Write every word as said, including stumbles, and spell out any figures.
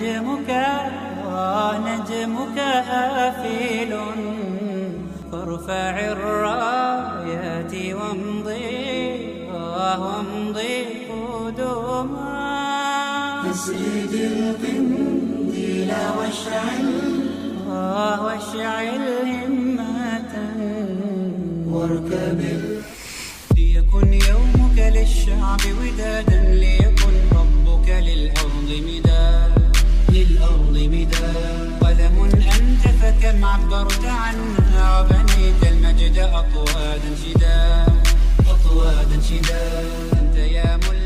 نجمك نجمك آفل فارفع الرايات وامضي وامضي قدما. أسرد القنديل واشعل واشعل همة واركب. ليكن يومك للشعب ودادا، ليكن ربك للأرض مداد للأرض مداد. قلم أنت فكم عبرت عنا وبنيت المجد أطوادا شداد أطوادا شداد. أنت يا ملك